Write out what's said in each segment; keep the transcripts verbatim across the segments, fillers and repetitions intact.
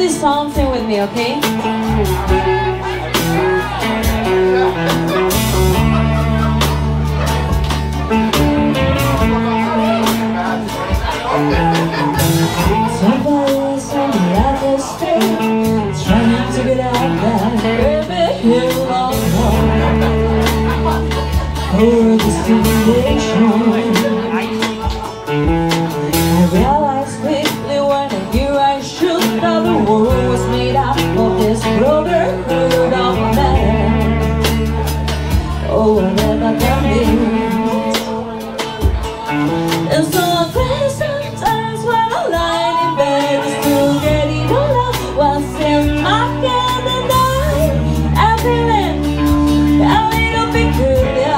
this song, sing with me, okay? Somebody is on the other street, trying to get out that river hill of home. Over the stimulation, I realized quickly when I knew I should that the world was made up of this brotherhood of man. Oh, whatever that means. And so I cry sometimes when I'm lying in bed, still getting all up what's in my head, and I am feeling a little peculiar.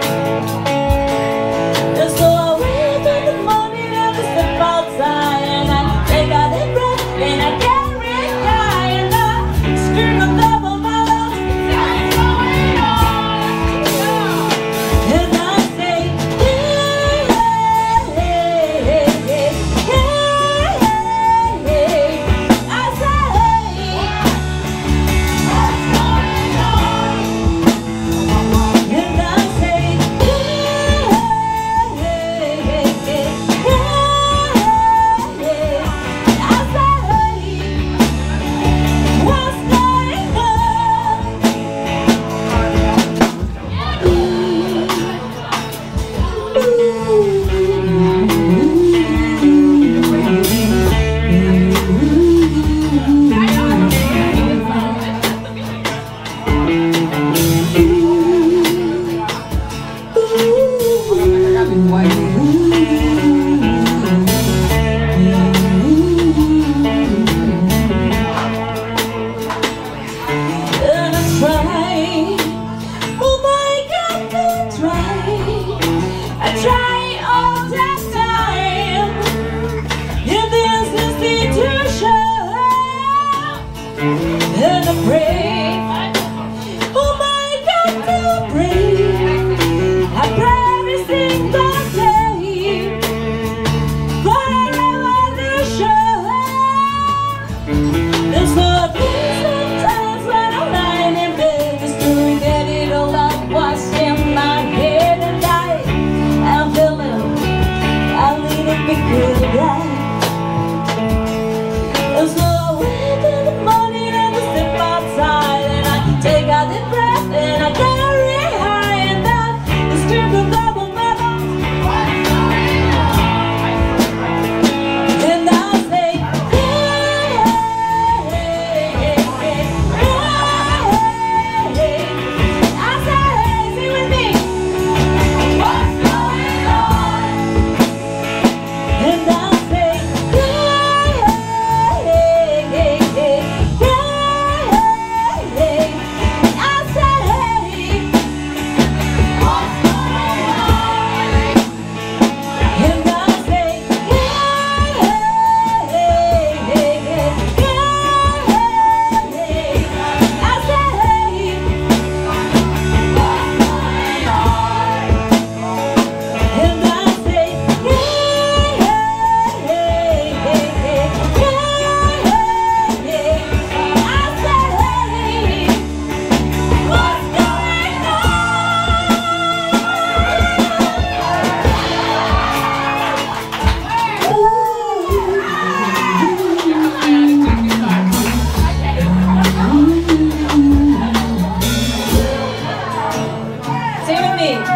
And so I wake up in the morning and I step outside and I take out a breath and I carry high and I scream on top of my lungs, what's going on? And I say, yeah, yeah, yeah, yeah, yeah, yeah. I say, what's going on? And I say, yeah, yeah, yeah, yeah, yeah. I say, what's going And I try, oh my God, I try, I try all the time in this institution, and I pray, oh my God, I pray, I pray every single day for a revolution. And so I think sometimes when I'm lying in bed, just to get it all out what's in my head, and I am feeling a little bit good. And so I wake in the morning and I step outside and I take out the breath and I carry high and I scream from the top of my lungs, what's going on? And I say, yeah, yeah, yeah, yeah, yeah. I say, sing with me, what's going on? And I say, yeah, yeah, yeah, yeah, yeah, yeah. I say, what's going on? And I say, yeah, yeah, yeah, yeah, yeah, yeah. I say, what's going on? And I say, yeah, yeah, yeah, yeah, yeah, yeah, yeah. I say, what's going on? Sing with me.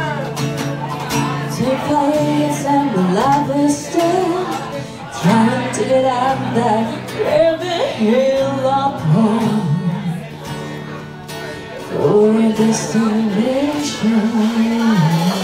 So fires and the lava still trying to get out that river hill of home for a destination.